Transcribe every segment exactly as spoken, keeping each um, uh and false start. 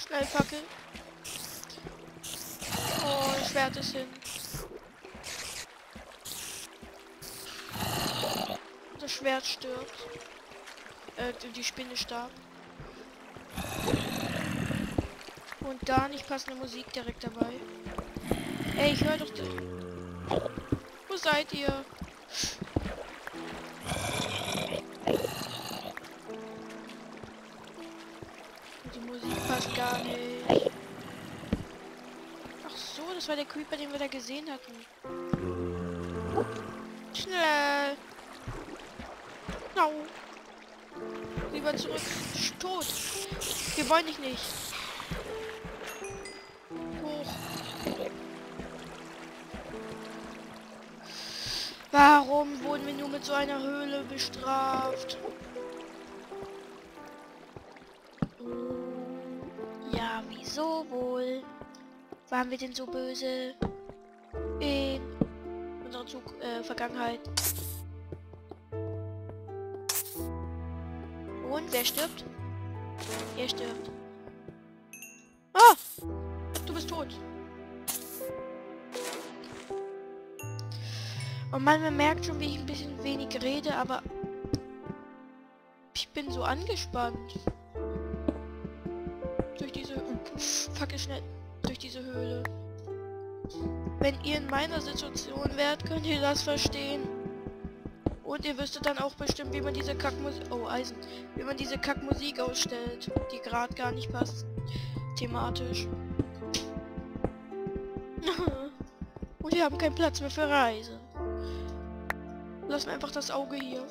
Schnell Fackel. Oh, das Schwert ist hin. Das Schwert stirbt. Äh, die Spinne starb. Und da nicht passende Musik direkt dabei. Ey, ich höre doch... Wo seid ihr? Die Musik passt gar nicht. Ach so, das war der Creeper, den wir da gesehen hatten. Schnell! No. Lieber zurück. Tot. Wir wollen dich nicht. Hoch. Warum wurden wir nur mit so einer Höhle bestraft? Ja, wieso wohl? Waren wir denn so böse? In unserer Zug äh, Vergangenheit. Und wer stirbt? Er stirbt. Ah! Du bist tot. Und man merkt schon, wie ich ein bisschen wenig rede, aber ich bin so angespannt. Durch diese... Fackel schnell. Durch diese Höhle. Wenn ihr in meiner Situation wärt, könnt ihr das verstehen. Und ihr wüsstet dann auch bestimmt, wie man diese Kackmusik... Oh, Eisen. Wie man diese Kackmusik ausstellt, die gerade gar nicht passt. Thematisch. Und wir haben keinen Platz mehr für Reise. Lassen wir einfach das Auge hier.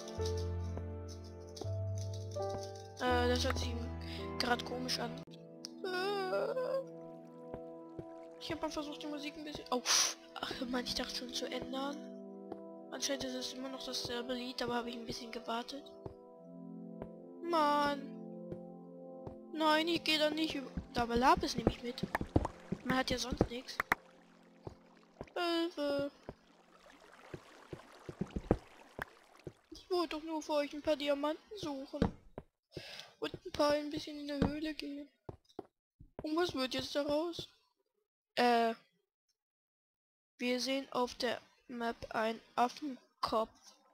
Äh, das hört sich gerade komisch an. Äh, ich habe mal versucht, die Musik ein bisschen... Oh, ach, man, ich dachte schon zu ändern. Anscheinend ist es immer noch dasselbe Lied, aber habe ich ein bisschen gewartet. Mann. Nein, ich gehe da nicht über... Da aber Lapis nehme ich mit. Man hat ja sonst nichts. Hilfe. Ich wollte doch nur für euch ein paar Diamanten suchen. Und ein paar ein bisschen in der Höhle gehen. Und was wird jetzt daraus? Äh. Wir sehen auf der Map einen Affenkopf.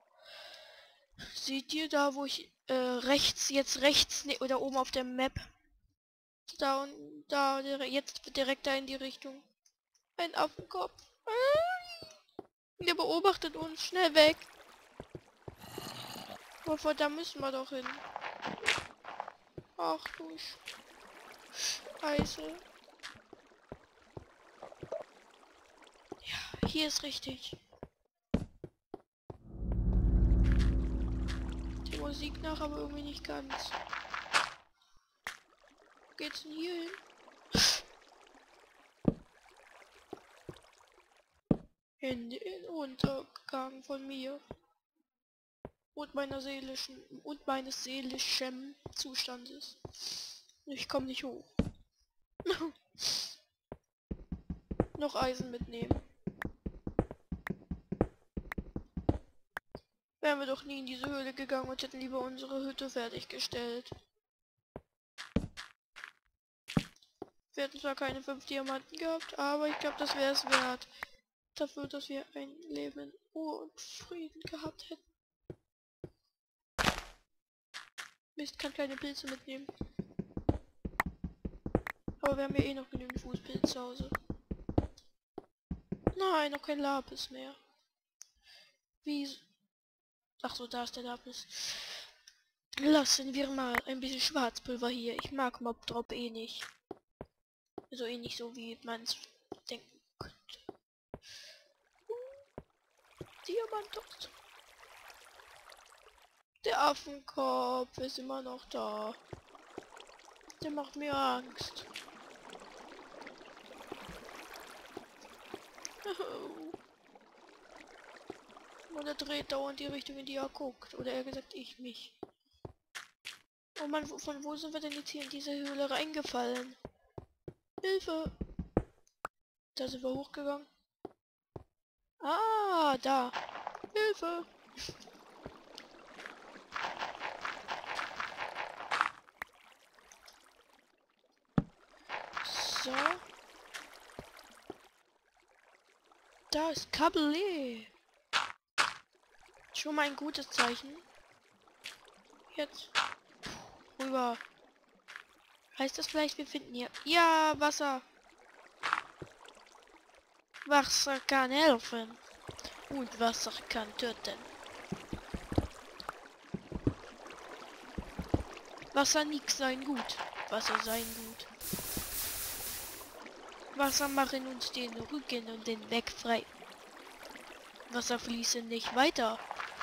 Seht ihr da, wo ich äh, rechts, jetzt rechts, ne, oder oben auf der Map? Da und da, jetzt direkt da in die Richtung. Ein Affenkopf. Der beobachtet uns. Schnell weg. Wovor, da müssen wir doch hin. Ach du Scheiße. Ja, hier ist richtig. Die Musik nach, aber irgendwie nicht ganz. Wo geht's denn hier hin? Hände in Untergang von mir. Und meiner seelischen und meines seelischen Zustandes. Ich komme nicht hoch. Noch Eisen mitnehmen. Wären wir doch nie in diese Höhle gegangen und hätten lieber unsere Hütte fertiggestellt. Wir hätten zwar keine fünf Diamanten gehabt, aber ich glaube, das wäre es wert. Dafür, dass wir ein Leben in Ruhe und Frieden gehabt hätten. Mist, kann keine Pilze mitnehmen. Aber wir haben ja eh noch genügend Fußpilz zu Hause. Nein, noch kein Lapis mehr. Wie... Ach so, da ist der Lapis. Lassen wir mal ein bisschen Schwarzpulver hier. Ich mag Mob-Drop eh nicht. So ähnlich so wie man es denken könnte. Diamant. Der Affenkopf ist immer noch da. Der macht mir Angst. Und er dreht dauernd die Richtung, in die er guckt. Oder eher gesagt, ich mich. Oh Mann, von wo sind wir denn jetzt hier in diese Höhle reingefallen? Hilfe! Da sind wir hochgegangen. Ah, da. Hilfe! So. Da ist Kabel. Schon mal ein gutes Zeichen. Jetzt rüber. Heißt das vielleicht, wir finden hier... Ja, Wasser. Wasser kann helfen. Und Wasser kann töten. Wasser nix sein gut. Wasser sein gut. Wasser machen uns den Rücken und den Weg frei. Wasser fließen nicht weiter.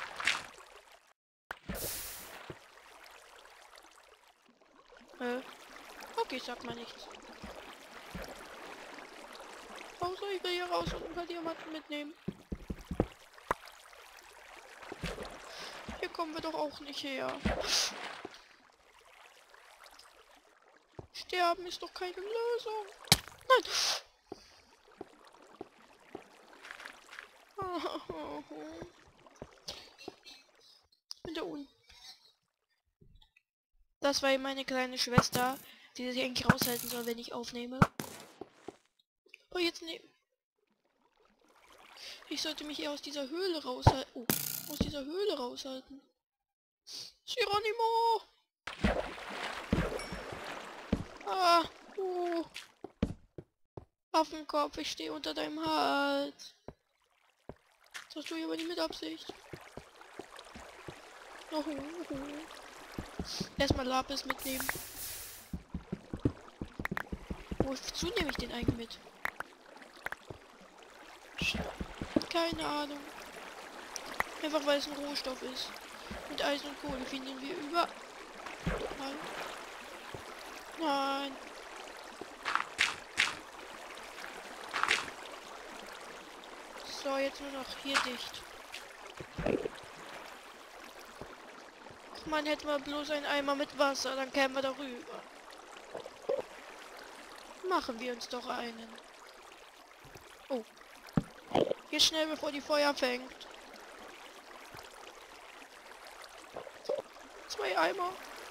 Äh, okay, sag mal nichts. Außer ich will hier raus und ein paar Diamanten mitnehmen. Hier kommen wir doch auch nicht her. Sterben ist doch keine Lösung. Nein! Und da unten. Das war meine kleine Schwester, die sich eigentlich raushalten soll, wenn ich aufnehme. Oh, jetzt nehmen. Ich sollte mich eher aus dieser Höhle raushalten. Oh, aus dieser Höhle raushalten. Geronimo! Ah, uh. Affenkopf, ich stehe unter deinem Hals. Das tue ich aber nicht mit Absicht. Oh, oh, oh. Erstmal Lapis mitnehmen. Wozu nehme ich den eigentlich mit? Keine Ahnung. Einfach weil es ein Rohstoff ist. Mit Eisen und Kohle finden wir über... Nein. Nein. So, jetzt nur noch hier dicht. Ach man, hätten wir bloß einen Eimer mit Wasser, dann kämen wir darüber. Machen wir uns doch einen. Oh. Hier schnell, bevor die Feuer fängt. Zwei Eimer.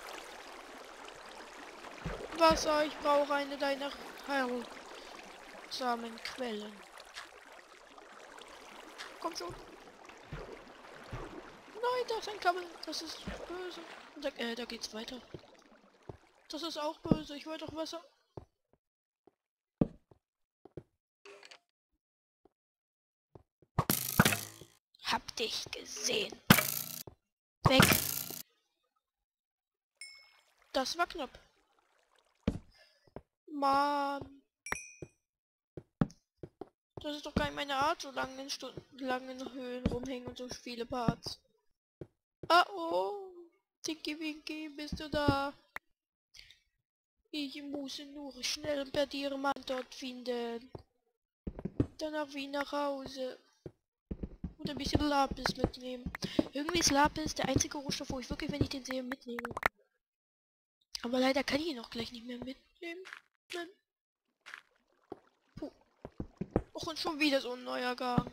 Wasser, ich brauche eine deiner heilsamen Quellen. Komm schon. Nein, da ist ein Kabel. Das ist böse. Und da, äh, da geht's weiter. Das ist auch böse. Ich wollte doch Wasser. Hab dich gesehen. Weg. Das war knapp. Mann. Das ist doch gar nicht meine Art, so lange in Stunden langen Höhlen rumhängen und so viele Parts. Ah oh. Tiki Winky, bist du da? Ich muss nur schnell ein paar Diamanten dort finden. Danach wie nach Hause. Und ein bisschen Lapis mitnehmen. Irgendwie ist Lapis der einzige Rohstoff, wo ich wirklich, wenn ich den sehe, mitnehme. Aber leider kann ich ihn auch gleich nicht mehr mitnehmen. Nein. Puh. Och, und schon wieder so ein neuer Gang.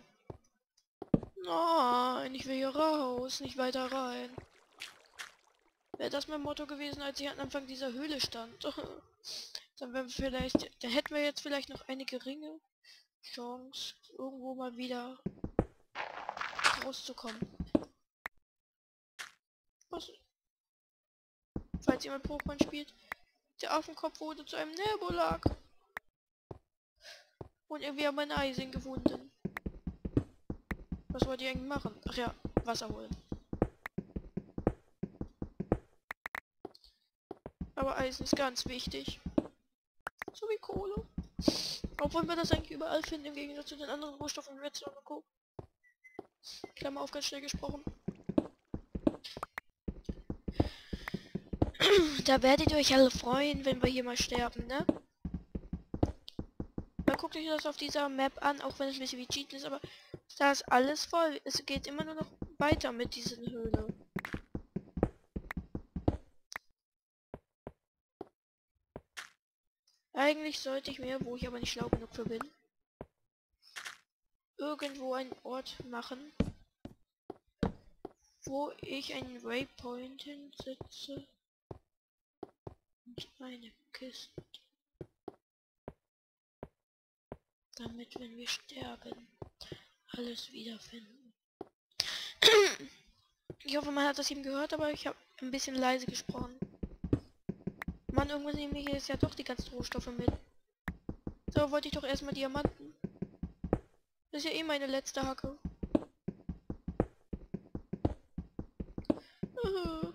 Nein, ich will hier raus, nicht weiter rein. Wäre das mein Motto gewesen, als ich am Anfang dieser Höhle stand. Dann wären wir vielleicht, dann hätten wir jetzt vielleicht noch eine geringe Chance, irgendwo mal wieder rauszukommen. Was? Falls jemand Pokémon spielt, der Affenkopf wurde zu einem Nebulak. Und irgendwie haben wir ein Eisen gefunden. Was wollt ihr eigentlich machen? Ach ja, Wasser holen. Aber Eisen ist ganz wichtig. So wie Kohle. Obwohl wir das eigentlich überall finden, im Gegensatz zu den anderen Rohstoffen wie Redstone und Co. Klammer auf, ganz schnell gesprochen. Da werdet ihr euch alle freuen, wenn wir hier mal sterben, ne? Mal guckt euch das auf dieser Map an, auch wenn es ein bisschen wie Cheaten ist, aber da ist alles voll. Es geht immer nur noch weiter mit diesen Höhlen. Eigentlich sollte ich mir, wo ich aber nicht schlau genug für bin, irgendwo einen Ort machen, wo ich einen Waypoint hinsetze und meine Kiste. damit, wenn wir sterben, alles wiederfinden. Ich hoffe, man hat das eben gehört, aber ich habe ein bisschen leise gesprochen. Mann, irgendwann nehme ich jetzt ja doch die ganzen Rohstoffe mit. So, wollte ich doch erstmal Diamanten. Das ist ja eh meine letzte Hacke. Uh.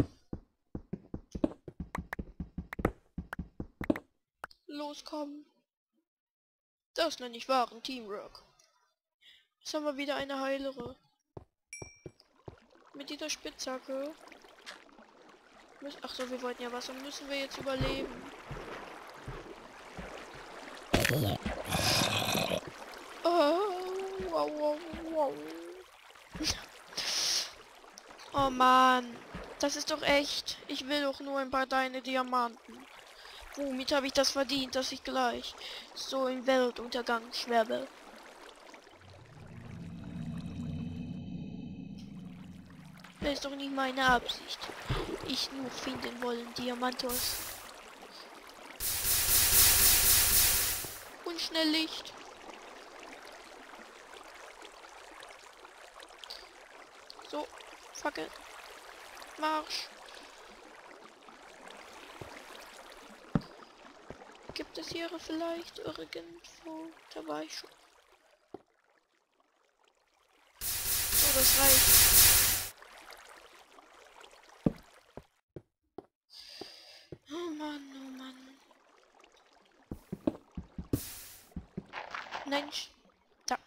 Los, komm. Das nenne ich wahren Teamwork. Jetzt haben wir wieder eine heilere. Mit dieser Spitzhacke. Ach so, wir wollten ja was und müssen wir jetzt überleben. Oh, wow, wow, wow. Oh Mann, das ist doch echt. Ich will doch nur ein paar deine Diamanten. Womit habe ich das verdient, dass ich gleich so im Weltuntergang schwebe? Das ist doch nicht meine Absicht. Ich nur finden wollen Diamantos. Und schnell Licht. So, Fackel. Marsch. Gibt es hier vielleicht irgendwo? Da war ich schon. So, das reicht. Oh Mann, oh Mann. Nein, da.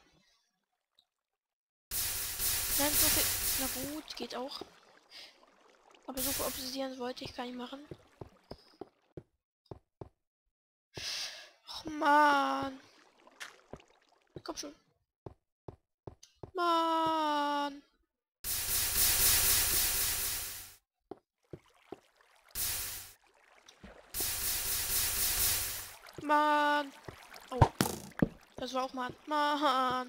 Nein, so viel. Na gut, geht auch. Aber so viel Obsidian wollte ich gar nicht machen. Ach Mann. Komm schon. Mann. Mann. Oh. Das war auch Mann. Mann.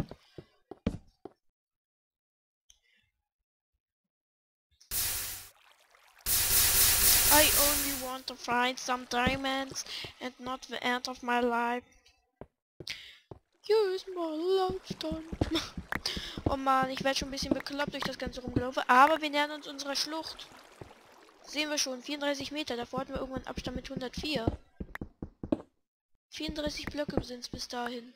I only want to find some diamonds and not the end of my life. Use my lifetime. Oh Mann, ich werde schon ein bisschen bekloppt durch das ganze Rumgelaufen. Aber wir nähern uns unserer Schlucht. Sehen wir schon, vierunddreißig Meter. Davor hatten wir irgendwann Abstand mit hundertvier. vierunddreißig Blöcke sind es bis dahin.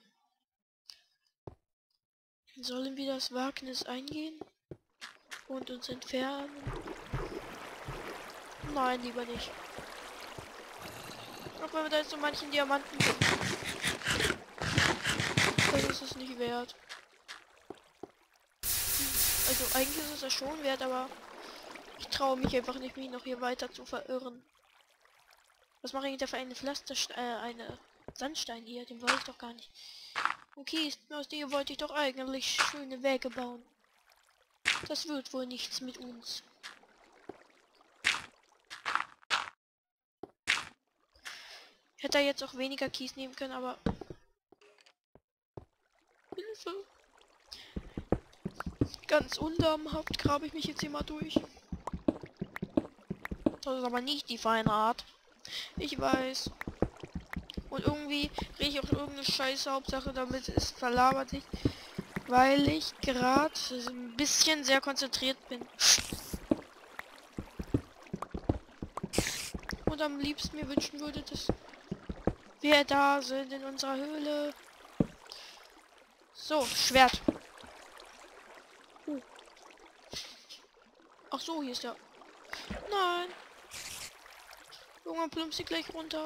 Sollen wir das Wagnis eingehen? Und uns entfernen? Nein, lieber nicht. Auch wenn wir da jetzt so manchen Diamanten sind. Das ist es nicht wert. Also eigentlich ist es ja schon wert, aber ich traue mich einfach nicht, mich noch hier weiter zu verirren. Was mache ich da für eine Pflaster, äh, eine Sandstein hier? Den wollte ich doch gar nicht. Okay, aus dir wollte ich doch eigentlich schöne Wege bauen. Das wird wohl nichts mit uns. Hätte er jetzt auch weniger Kies nehmen können, aber... Hilfe! Ganz undamhaft grabe ich mich jetzt hier mal durch. Das ist aber nicht die feine Art. Ich weiß. Und irgendwie rede ich auch irgendeine Scheiße, Hauptsache damit es verlabert nicht. Weil ich gerade ein bisschen sehr konzentriert bin. Und am liebsten mir wünschen würde, dass wir da sind in unserer Höhle. So, Schwert. Uh. Ach so, hier ist der. Nein. Junge, plumpst sie gleich runter.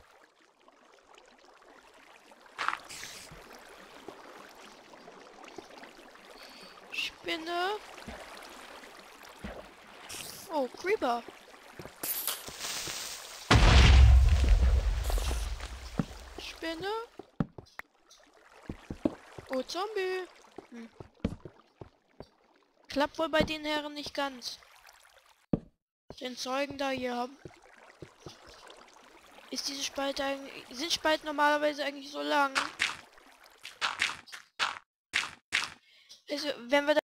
Spinne. Oh, Creeper. Spinne. Oh, Zombie. Hm. Klappt wohl bei den Herren nicht ganz. Den Zeugen da hier haben. Ist diese Spalte eigentlich... Sind Spalten normalerweise eigentlich so lang? Also, wenn wir da